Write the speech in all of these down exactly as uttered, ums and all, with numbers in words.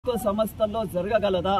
సంస్థల్లో జరగగలదా?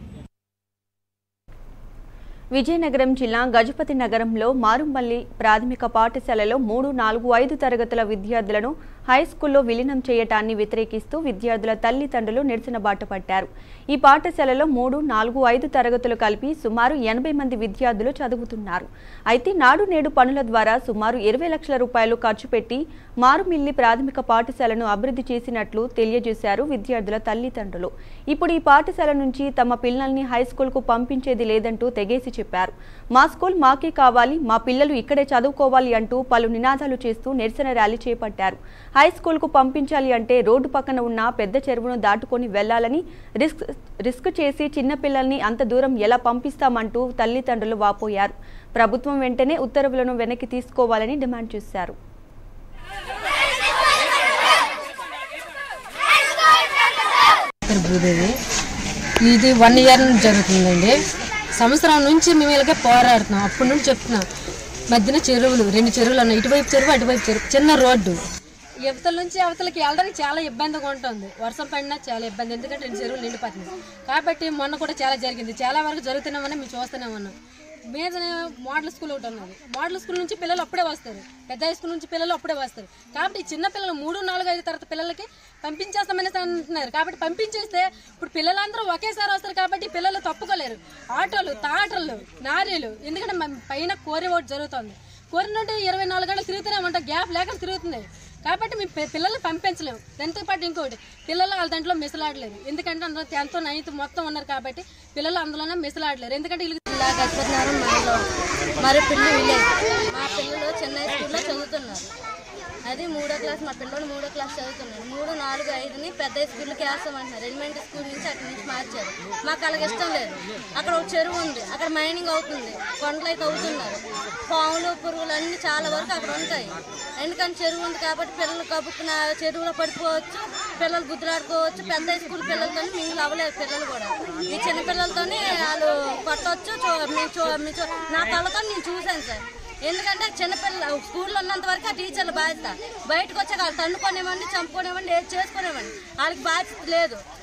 విజయనగరం జిల్లా గజపతి నగరంలో మారుమల్లి ప్రాథమిక పాఠశాలలో మూడు నాలుగు ఐదు తరగతుల విద్యార్థులను హైస్కూల్లో విలీనం చేయటాన్ని వ్యతిరేకిస్తూ విద్యార్థుల తల్లిదండ్రులు నిరసన బాట పట్టారు. ఈ పాఠశాలలో మూడు నాలుగు ఐదు తరగతులు కలిపి సుమారు ఎనభై మంది విద్యార్థులు చదువుతున్నారు. అయితే నాడు నేడు పనుల ద్వారా సుమారు ఇరవై లక్షల రూపాయలు ఖర్చు పెట్టి మారుమిల్లి ప్రాథమిక పాఠశాలను అభివృద్ధి చేసినట్లు తెలియజేశారు విద్యార్థుల తల్లిదండ్రులు. ఇప్పుడు ఈ పాఠశాల నుంచి తమ పిల్లల్ని హైస్కూల్కు పంపించేది లేదంటూ తెగేసి చెప్పారు. మా స్కూల్ మాకే కావాలి, మా పిల్లలు ఇక్కడే చదువుకోవాలి అంటూ పలు నినాదాలు చేస్తూ నిరసన ర్యాలీ చేపట్టారు. హై స్కూల్ కు పంపించాలి అంటే రోడ్డు పక్కన ఉన్న పెద్ద చెరువును దాటుకొని వెళ్లాలని, రిస్క్ రిస్క్ చేసి చిన్న పిల్లల్ని అంత దూరం ఎలా పంపిస్తామంటూ తల్లిదండ్రులు వాపోయారు. ప్రభుత్వం వెంటనే ఉత్తర్వులను వెనక్కి తీసుకోవాలని డిమాండ్ చేశారు. ఇది వన్ ఇయర్ నుంచి జరుగుతుందండి. సంవత్సరం నుంచి మేము ఇలాగే పోరాడుతున్నాం. అప్పటి నుంచి చెప్తున్నాం. మధ్యన చెరువులు, రెండు చెరువులు ఉన్నాయి. ఇటువైపు చెరువు, అటువైపు చెరువు, చిన్న రోడ్డు. యువతల నుంచి అవతలకి వెళ్ళడానికి చాలా ఇబ్బందిగా ఉంటుంది. వర్షం పడినా చాలా ఇబ్బంది, ఎందుకంటే రెండు చెరువులు నిండిపోతుంది. కాబట్టి మొన్న కూడా చాలా జరిగింది. చాలా వరకు జరుగుతున్నామని మేము చూస్తూనే ఉన్నాం. మీద మోడల్ స్కూల్ ఒకటి ఉన్నది. మోడల్ స్కూల్ నుంచి పిల్లలు అప్పుడే వస్తారు, పెద్ద హై స్కూల్ నుంచి పిల్లలు అప్పుడే వస్తారు. కాబట్టి చిన్న పిల్లలు మూడు నాలుగు ఐదు తరగతి పిల్లలకి పంపించేస్తామని అంటున్నారు. కాబట్టి పంపించేస్తే ఇప్పుడు పిల్లలందరూ ఒకేసారి వస్తారు. కాబట్టి పిల్లలు తప్పుకోలేరు. ఆటోలు, తాటలు, నారీలు, ఎందుకంటే పైన కోరి ఒకటి జరుగుతుంది. కోరి నుండి ఇరవై నాలుగు గంటలు తిరుగుతూనే ఉంటాం, గ్యాప్ లేక తిరుగుతుంది. కాబట్టి మేము పిల్లల్ని పంపించలేము. దాంతో పాటు ఇంకోటి, పిల్లలు వాళ్ళ దాంట్లో మిసలాడలేరు. ఎందుకంటే అందులో టెన్త్ నైన్త్ మొత్తం ఉన్నారు. కాబట్టి పిల్లలు అందులోనే మిసలాడలేరు. ఎందుకంటే గజపతి నగరం మండలం మరపల్లి విలేజ్. మా పిల్లలు చిన్న స్కూల్లో చదువుతున్నారు. అది మూడో క్లాస్. మా పిల్లలు మూడో క్లాస్ చదువుతున్నారు. మూడు నాలుగు ఐదుని పెద్ద స్కూల్కి వేస్తామంటున్నారు. ఎలిమెంటరీ స్కూల్ నుంచి అటు నుంచి మార్చారు. మాకు అలాగ ఇష్టం లేదు. అక్కడ ఒక చెరువు ఉంది, అక్కడ మైనింగ్ అవుతుంది, కొండలు అయితే అవుతున్నారు. పాములు, పురుగులు అన్నీ చాలా వరకు అక్కడ ఉంటాయి. ఎందుకంటే చెరువు ఉంది కాబట్టి పిల్లలు కబుక్కున చెరువులో పడిపోవచ్చు, పిల్లలు గుద్దులాడుకోవచ్చు. పెద్ద స్కూల్ పిల్లలతో మింగిల్ అవ్వలేదు. పిల్లలు కూడా ఈ చిన్న పిల్లలతో వాళ్ళు కొట్టవచ్చు. నా కళ్ళతో నేను చూశాను సార్. ఎందుకంటే చిన్నపిల్లలు స్కూల్లో ఉన్నంత వరకు ఆ టీచర్లు బాధ్యత. బయటకు వచ్చాక వాళ్ళు తన్నుకోనివ్వండి, చంపుకోనివ్వండి, ఏది చేసుకునేవ్వండి, వాళ్ళకి బాధ్యత లేదు.